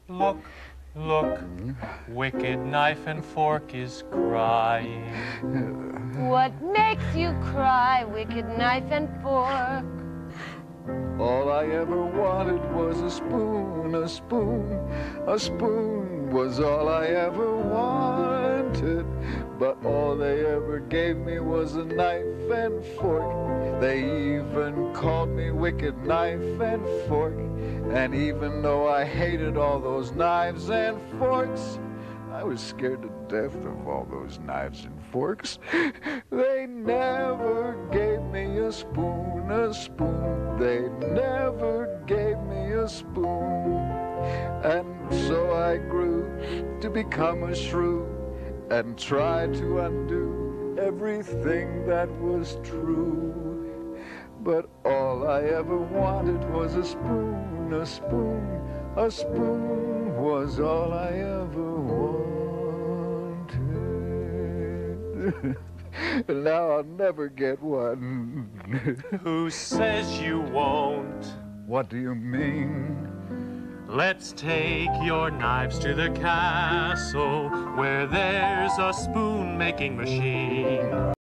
Look, look, wicked knife and fork is crying. What makes you cry, wicked knife and fork? All I ever wanted was a spoon, a spoon, a spoon was all I ever wanted. But all they ever gave me was a knife and fork. They even called me wicked knife and fork. And even though I hated all those knives and forks, I was scared to death of all those knives and forks. They never gave me a spoon, a spoon. They never gave me a spoon. And so I grew to become a shrew and tried to undo everything that was true. But all I ever wanted was a spoon, a spoon, a spoon was all I ever wanted. And now I'll never get one. Who says you won't? What do you mean? Let's take your knives to the castle where there's a spoon-making machine.